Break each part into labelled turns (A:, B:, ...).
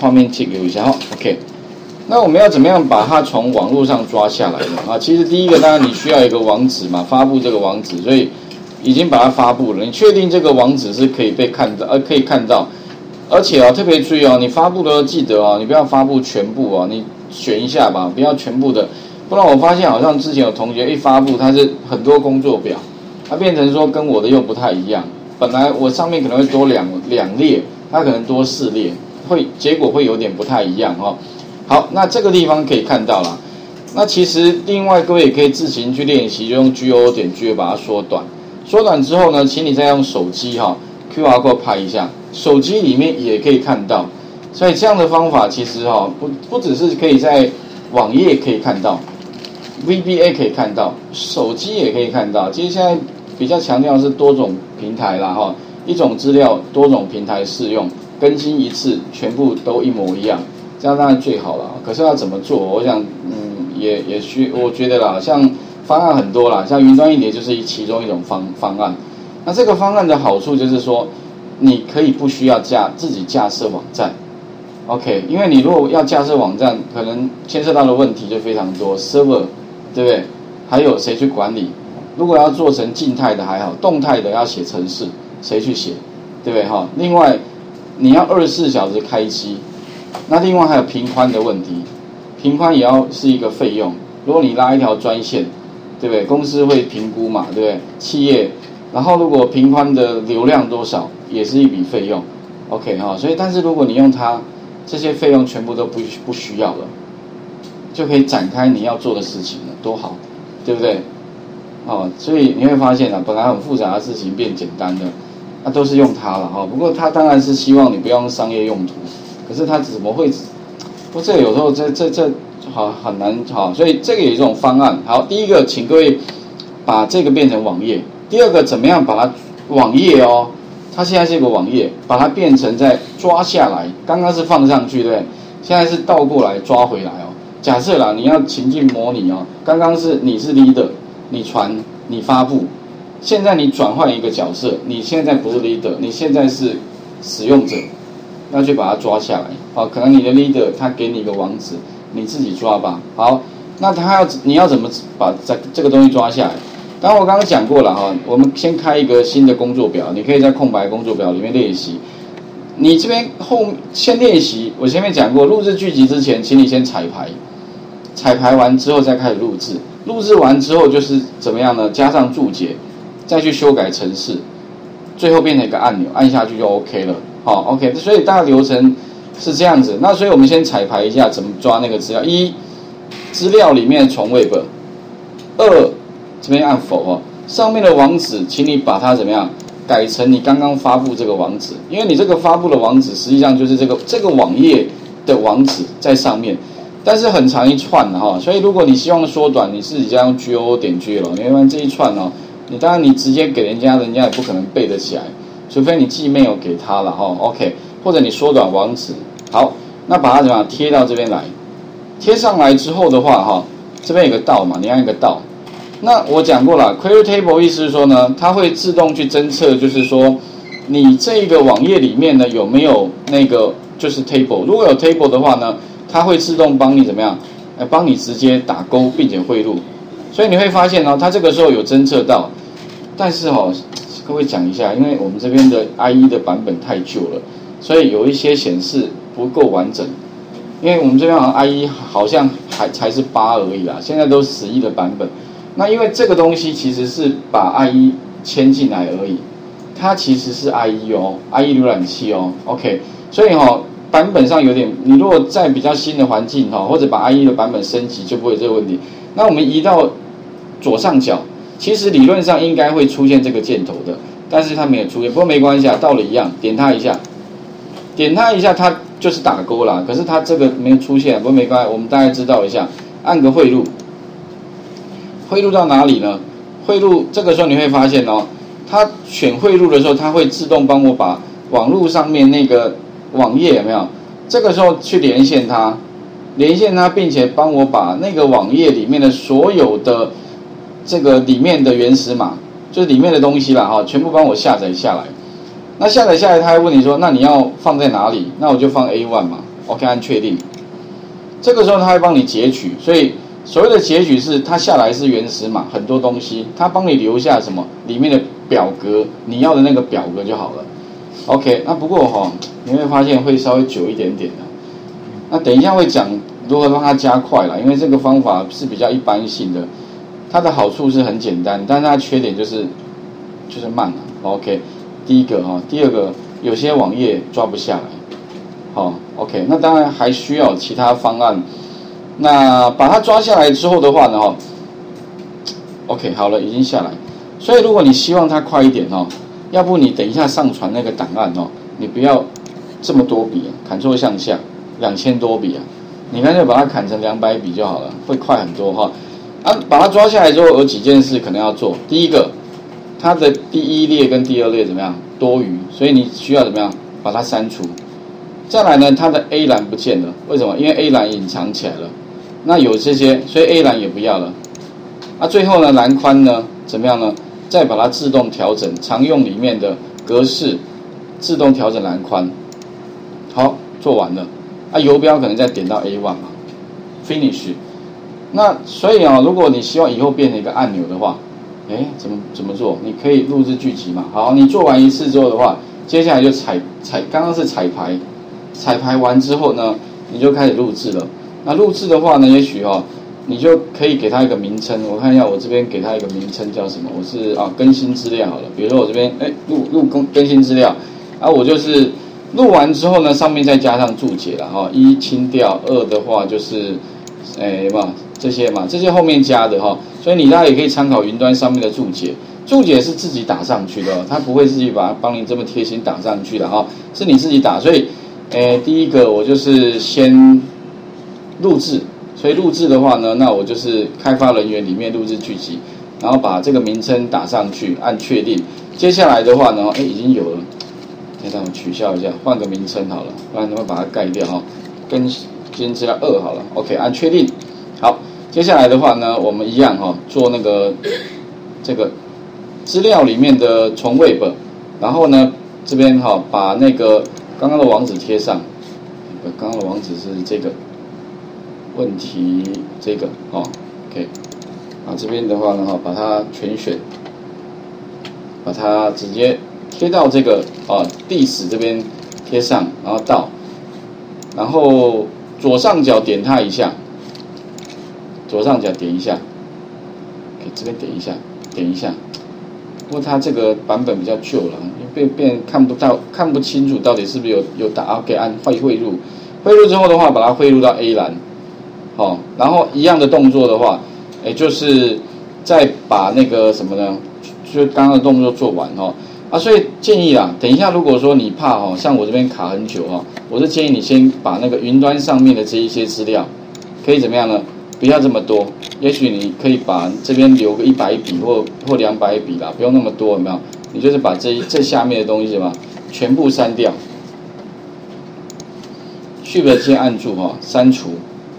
A: 画面借给我一下哈 ，OK。那我们要怎么样把它从网络上抓下来呢？啊，其实第一个当然你需要一个网址嘛，发布这个网址，所以已经把它发布了。你确定这个网址是可以被看到，可以看到，而且特别注意你发布的时候记得你不要发布全部你选一下吧，不要全部的，不然我发现好像之前有同学一发布它是很多工作表，它变成说跟我的又不太一样。本来我上面可能会多两列，它可能多4列，结果会有点不太一样好，那这个地方可以看到啦。那其实另外各位也可以自行去练习，就用 GOO.GA 把它缩短。缩短之后呢，请你再用手机QR code 拍一下，手机里面也可以看到。所以这样的方法其实不只是可以在网页可以看到 ，VBA 可以看到，手机也可以看到。其实现在比较强调的是多种平台啦一种资料多种平台适用，更新一次全部都一模一样。这样当然最好了，可是要怎么做？我想，我觉得啦，像方案很多啦，像云端硬碟就是其中一种方案。那这个方案的好处就是说，你可以不需要自己架设网站 ，OK？ 因为你如果要架设网站，可能牵涉到的问题就非常多 ，server 对不对？还有谁去管理？如果要做成静态的还好，动态的要写程式，谁去写？对不对另外，你要24小时开机。那另外还有频宽的问题，频宽也要是一个费用。如果你拉一条专线，对不对？公司会评估嘛，对不对？企业，然后如果频宽的流量多少，也是一笔费用。OK 所以但是如果你用它，这些费用全部都不需要了，就可以展开你要做的事情了，多好，对不对？所以你会发现本来很复杂的事情变简单了，那都是用它了不过它当然是希望你不要用商业用途。可是它怎么会？这有时候这很难所以这个有一种方案。好，第一个，请各位把这个变成网页；第二个，怎么样把它网页它现在是一个网页，把它变成再抓下来。刚刚是放上去，对不对？现在是倒过来抓回来假设啦，你要情境模拟刚刚是你是 leader， 你传你发布，现在你转换一个角色，你现在不是 leader， 你现在是使用者。要去把它抓下来可能你的 leader 他给你一个网址，你自己抓吧。好，那你要怎么把这个东西抓下来？当然我刚刚讲过了我们先开一个新的工作表，你可以在空白工作表里面练习。你这边先练习，我前面讲过，录制剧集之前，请你先彩排，彩排完之后再开始录制，录制完之后就是怎么样呢？加上注解，再去修改程式，最后变成一个按钮，按下去就 OK 了。OK， 所以大概流程是这样子。那所以我们先彩排一下怎么抓那个资料。一，资料里面从 Web。2，这边按否上面的网址，请你把它怎么样改成你刚刚发布这个网址，因为你这个发布的网址实际上就是这个网页的网址在上面，但是很长一串所以如果你希望缩短，你自己加用 GOO.GA 了，因为这一串当然你直接给人家也不可能背得起来。除非你寄mail给他了OK， 或者你缩短网址。好，那把它怎么样贴到这边来？贴上来之后的话这边有个到嘛，你按一个到。那我讲过了 ，Query Table 意思是说呢，它会自动去侦测，就是说你这个网页里面呢有没有那个就是 table， 如果有 table 的话呢，它会自动帮你怎么样？帮你直接打勾并且汇入。所以你会发现它这个时候有侦测到，但是各位讲一下，因为我们这边的 IE 的版本太旧了，所以有一些显示不够完整。因为我们这边IE 好像才是8而已啦，现在都11的版本。那因为这个东西其实是把 IE 牵进来而已，它其实是 IE IE 浏览器OK， 所以版本上有点，你如果在比较新的环境或者把 IE 的版本升级，就不会有这个问题。那我们移到左上角。其实理论上应该会出现这个箭头的，但是它没有出现，不过没关系道理一样，点它一下，它就是打勾啦。可是它这个没有出现，不过没关系，我们大概知道一下，按个汇入，汇入到哪里呢？汇入这个时候你会发现它选汇入的时候，它会自动帮我把网络上面那个网页有没有？这个时候去连线它，并且帮我把那个网页里面的所有的这个里面的原始码，就是里面的东西啦全部帮我下载下来。那下载下来，他会问你说，那你要放在哪里？那我就放 A1 嘛。 OK 按确定。这个时候它会帮你截取，所以所谓的截取是它下来是原始码，很多东西，它帮你留下什么里面的表格，你要的那个表格就好了。OK， 那不过你会发现会稍微久一点点的。那等一下会讲如何让它加快啦，因为这个方法是比较一般性的，它的好处是很简单，但是它的缺点就是慢了。OK， 第一个第二个有些网页抓不下来。OK， 那当然还需要其他方案。那把它抓下来之后的话呢，OK 好了，已经下来。所以如果你希望它快一点要不你等一下上传那个档案你不要这么多笔，Ctrl向下2000多笔你干脆把它砍成200笔就好了，会快很多把它抓下来之后，有几件事可能要做。第一个，它的第一列跟第二列怎么样多余，所以你需要怎么样把它删除。再来呢，它的 A 栏不见了，为什么？因为 A 栏隐藏起来了。那有这些，所以 A 栏也不要了。最后呢，栏宽呢怎么样呢？再把它自动调整，常用里面的格式自动调整栏宽。好，做完了。游标可能再点到 A1 finish。那所以如果你希望以后变成一个按钮的话，怎么做？你可以录制剧集嘛。好，你做完一次之后的话，接下来就刚刚是彩排完之后呢，你就开始录制了。那录制的话呢，也许你就可以给它一个名称。我看一下，我这边给它一个名称叫什么？我是更新资料好了。比如说我这边录更新资料，我就是录完之后呢，上面再加上注解了1清掉，2的话就是这些后面加的所以你大家也可以参考云端上面的注解。注解是自己打上去的它不会自己帮你这么贴心打上去的是你自己打。所以第一个我就是先录制。所以录制的话呢，那我就是开发人员里面录制剧集，然后把这个名称打上去，按确定。接下来的话呢，已经有了，让我取消一下，换个名称好了，不然会把它盖掉更新资料2好了 ，OK， 按确定。好，接下来的话呢，我们一样做那个这个资料里面的从 Web， 然后呢这边把那个刚刚的网址贴上，刚刚的网址是这个。问题这个OK， 这边的话呢把它全选，把它直接贴到这个历史这边贴上，然后然后左上角点它一下，左上角点一下，给这边点一下。不过它这个版本比较旧了，变看不清楚到底是不是有打 OK， 按汇入之后的话，把它汇入到 A 栏。然后一样的动作的话，就是再把那个什么呢，就刚刚的动作做完所以建议等一下如果说你怕像我这边卡很久我是建议你先把那个云端上面的这一些资料，可以怎么样呢？不要这么多，也许你可以把这边留个100笔或200笔啦，不用那么多，有没有？你就是把这下面的东西全部删掉。Shift 键按住删除。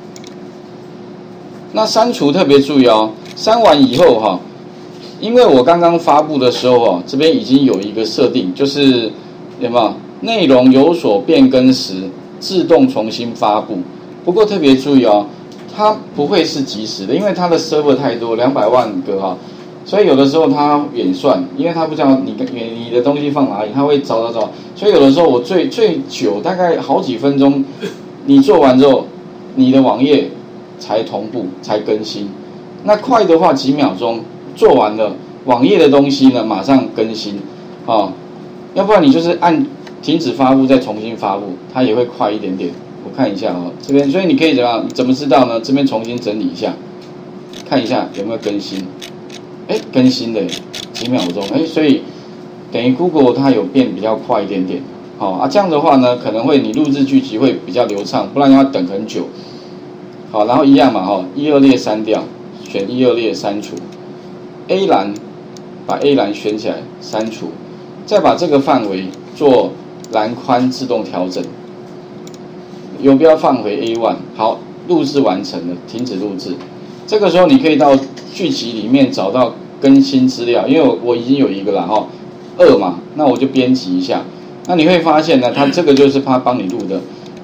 A: 那删除特别注意删完以后因为我刚刚发布的时候这边已经有一个设定，就是有没有内容有所变更时自动重新发布。不过特别注意它不会是即时的，因为它的 server 太多，200万个所以有的时候它演算，因为它不知道你的东西放哪里，它会找，所以有的时候我最久大概好几分钟，你做完之后，你的网页才同步才更新。那快的话几秒钟做完了，网页的东西呢马上更新要不然你就是按停止发布再重新发布，它也会快一点点。我看一下这边，所以你可以怎么知道呢？这边重新整理一下，看一下有没有更新。更新了几秒钟，所以等于 Google 它有变比较快一点点。这样的话呢，可能会你录制剧集会比较流畅，不然要等很久。好，然后一样嘛1、2列删掉，选1、2列删除 ，A 栏把 A 栏选起来删除，再把这个范围做栏宽自动调整，游标放回 A1， 好，录制完成了，停止录制。这个时候你可以到剧集里面找到更新资料，因为我已经有一个了2嘛，那我就编辑一下。那你会发现呢，它这个就是它帮你录的。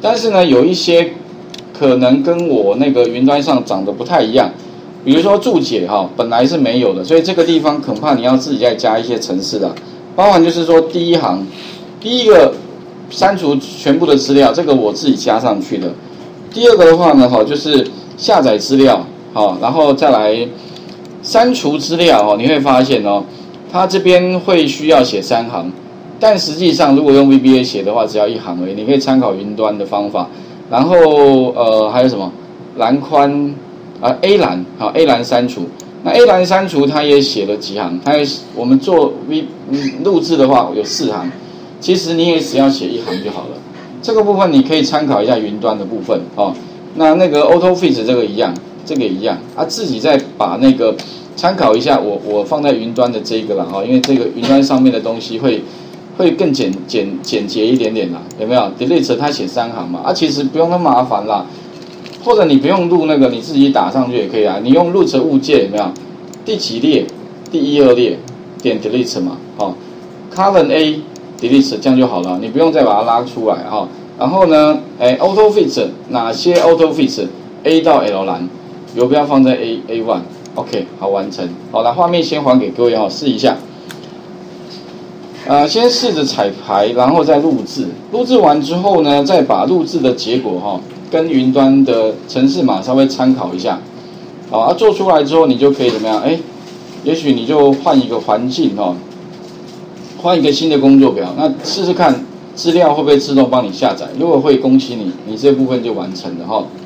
A: 但是呢，有一些可能跟我那个云端上长得不太一样，比如说注解哈，本来是没有的，所以这个地方恐怕你要自己再加一些程式啦，包含就是说第一行，第一个删除全部的资料，这个我自己加上去的。第二个的话呢，就是下载资料，然后再来删除资料，你会发现它这边会需要写3行。但实际上，如果用 VBA 写的话，只要1行而已。你可以参考云端的方法。然后还有什么栏宽A 栏A 栏删除。那 A 栏删除，它也写了几行。我们做录制的话有4行，其实你也只要写1行就好了。这个部分你可以参考一下云端的部分那个 AutoFix 这个一样，这个也一样自己再把那个参考一下我放在云端的这个啦因为这个云端上面的东西会更简洁一点点啦，有没有 ？Delete 它写3行嘛，其实不用那么麻烦啦，或者你不用录那个，你自己打上去也可以啊。你用 root 物件有没有？第几列？第1、2列点 delete 嘛，column A delete 这样就好了，你不用再把它拉出来然后呢，AutoFix 哪些 AutoFix A 到 L 栏，游标放在 A1，OK 好完成。好，来画面先还给各位试一下。先试着彩排，然后再录制。录制完之后呢，再把录制的结果跟云端的程式码稍微参考一下。做出来之后，你就可以怎么样？也许你就换一个环境换一个新的工作表，那试试看资料会不会自动帮你下载。如果会，恭喜你，你这部分就完成了